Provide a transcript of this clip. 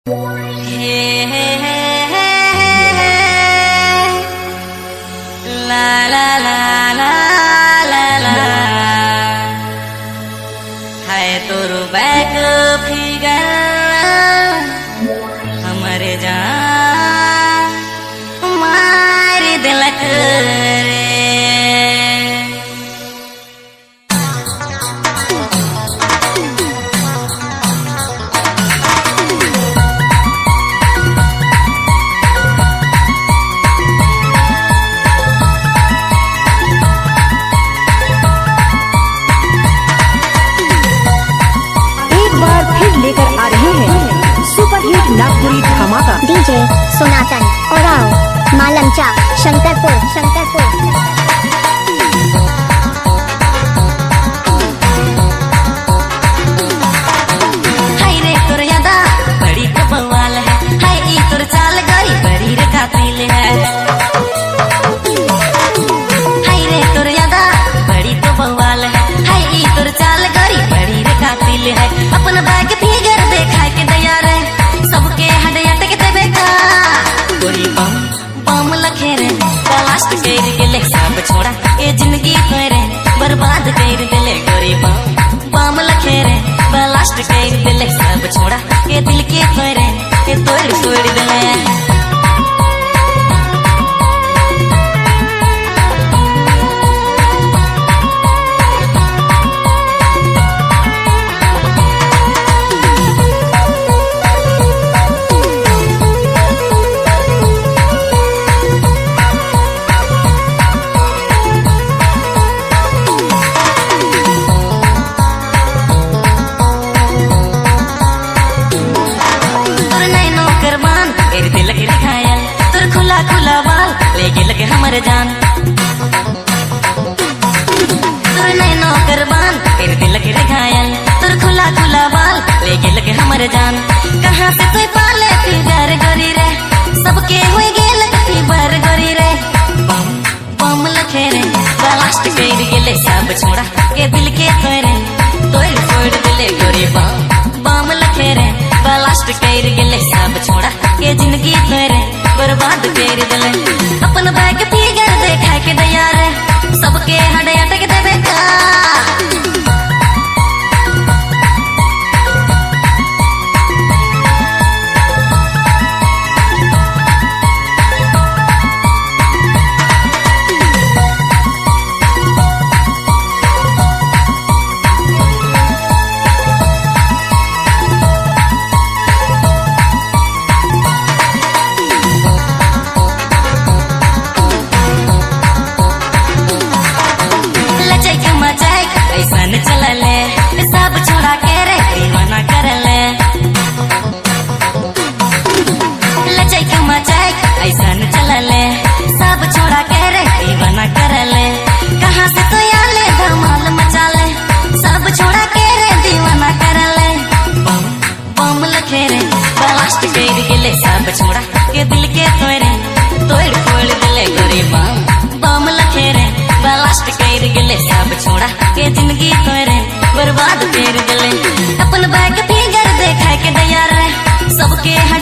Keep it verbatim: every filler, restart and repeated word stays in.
हमारे जान मार दिलक रे। लेकर आ रहे हैं सुपरहिट नागपुरी धमाका डीजे सोनाटन और मालमचा शंकरपुर शंकरपुर हाय रे तोर यादा बड़ी तो बवाल है, हाय ई तोर चाल गई बड़ी रे कातिल है। हाय रे तोर यादा बड़ी तो बवाल है, हाय ई तोर चाल गई बड़ी रे कातिल है। अपन बैग फिगर देखा के दया रे सबके हडया टेक देबे का गोरी बम बम लखे रे ब्लास्ट कर गेले सब छोड़ा ए जिंदगी करे बर्बाद कर देले गोरी बम बम लखे रे ब्लास्ट कर देले सब छोड़ा ए दिल के करे ए तोड़ तोड़ देले। खुला बाल ले गेल के हमर जान तोर नैनो करबान तेरे दिल के घायल तोर खुला खुला बाल ले गेल के हमर जान। कहां से कोई पाले फिगर गोरी रे सबके होई गेल फिगर गोरी रे बम बम लखे रे ब्लास्ट कर गेले सब छोड़ा के दिल के करे तोड़ फोड़ दिले गोरी बम बम लखे रे ब्लास्ट कर गेले सब छोड़ा के जिंदगी करे बर्बाद कर दिले। अपन बैग फिगर देखा के दया रे सबके हडया टेक देबे का ऐसन चलले सब छोड़ा के रे दीवाना करले लचै के मचाई ऐसन चलले सब छोड़ा के रे दीवाना करले। कहां से तो आले धमाल मचाले सब छोड़ा के रे दीवाना करले बम बम लखे रे ब्लास्ट कर गेले सब छोड़ा के दिल के तोरे तोड़ फोड़ दिले गोरी बम बम लखे रे ब्लास्ट कर गेले सब छोड़ा के जिंदगी करे बर्बाद कर दिले। अपन बैग फिगर देखा के दया रे सबके